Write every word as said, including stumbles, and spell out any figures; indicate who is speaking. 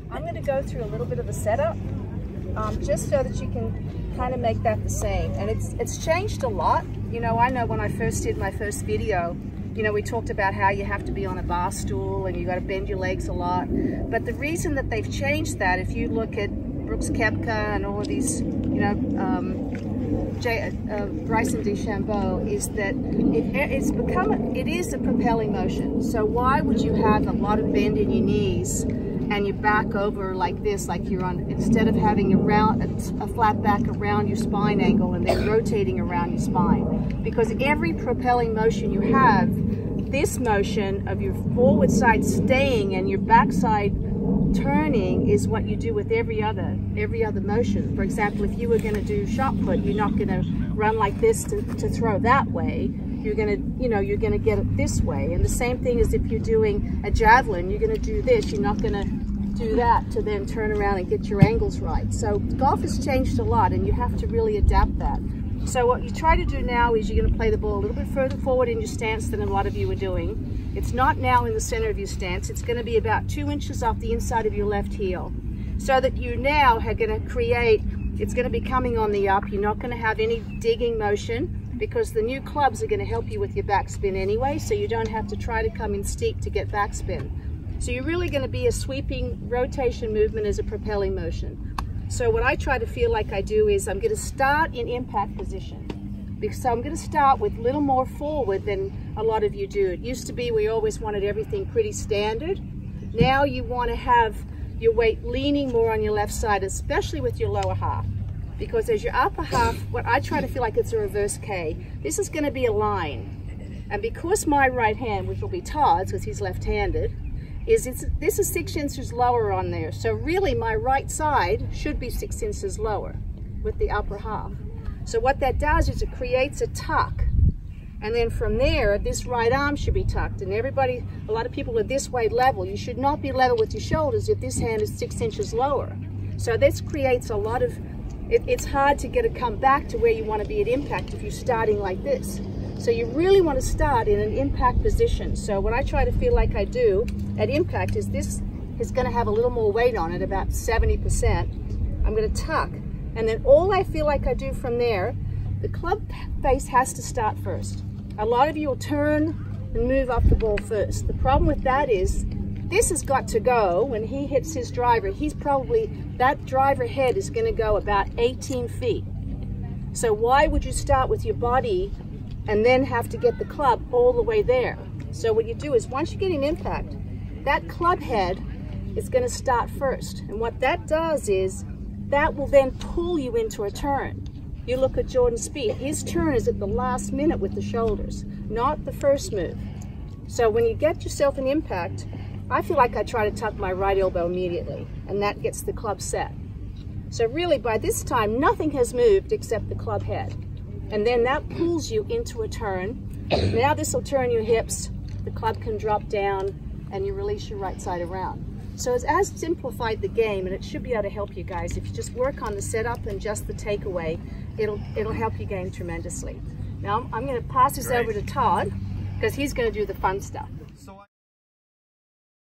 Speaker 1: I'm going to go through a little bit of the setup, um, just so that you can kind of make that the same. And it's, it's changed a lot. You know, I know when I first did my first video, you know, we talked about how you have to be on a bar stool and you got to bend your legs a lot. But the reason that they've changed that, if you look at Brooks Koepka and all of these, you know, um, Jay, uh, Bryson DeChambeau, is that it, it's become, it is a propelling motion. So why would you have a lot of bend in your knees and you back over like this, like you're on, instead of having a, round, a flat back around your spine angle and then rotating around your spine? Because every propelling motion you have, this motion of your forward side staying and your back side turning is what you do with every other every other motion. For example, if you were going to do shot put, you're not going to run like this to, to throw that way. You're going to, you know, you're going to get it this way. And the same thing as if you're doing a javelin, you're going to do this. You're not going to do that to then turn around and get your angles right. So golf has changed a lot, and you have to really adapt that. So what you try to do now is you're going to play the ball a little bit further forward in your stance than a lot of you are doing. It's not now in the center of your stance. It's going to be about two inches off the inside of your left heel, so that you now are going to create, it's going to be coming on the up. You're not going to have any digging motion, because the new clubs are going to help you with your backspin anyway, so you don't have to try to come in steep to get backspin. So you're really going to be a sweeping rotation movement as a propelling motion. So what I try to feel like I do is I'm going to start in impact position. So I'm going to start with a little more forward than a lot of you do. It used to be we always wanted everything pretty standard. Now you want to have your weight leaning more on your left side, especially with your lower half. Because as your upper half, what I try to feel like it's a reverse K, this is going to be a line. And because my right hand, which will be Todd's because he's left-handed, is it's, this is six inches lower on there. So really my right side should be six inches lower with the upper half. So what that does is it creates a tuck. And then from there, this right arm should be tucked. And everybody, a lot of people are this way level. You should not be level with your shoulders if this hand is six inches lower. So this creates a lot of, it, it's hard to get it come back to where you want to be at impact if you're starting like this. So you really want to start in an impact position. So what I try to feel like I do at impact is this is going to have a little more weight on it, about seventy percent. I'm going to tuck. And then all I feel like I do from there, the club face has to start first. A lot of you will turn and move up the ball first. The problem with that is this has got to go, when he hits his driver, he's probably, that driver head is going to go about eighteen feet. So why would you start with your body and then have to get the club all the way there? So what you do is once you get an impact, that club head is going to start first. And what that does is that will then pull you into a turn. You look at Jordan Spieth, his turn is at the last minute with the shoulders, not the first move. So when you get yourself an impact, I feel like I try to tuck my right elbow immediately, and that gets the club set. So really by this time, nothing has moved except the club head. And then that pulls you into a turn. Now this will turn your hips, the club can drop down, and you release your right side around. So it's as simplified the game, and it should be able to help you guys. If you just work on the setup and just the takeaway, it'll it'll help your game tremendously. Now I'm going to pass this over to Todd, because he's going to do the fun stuff.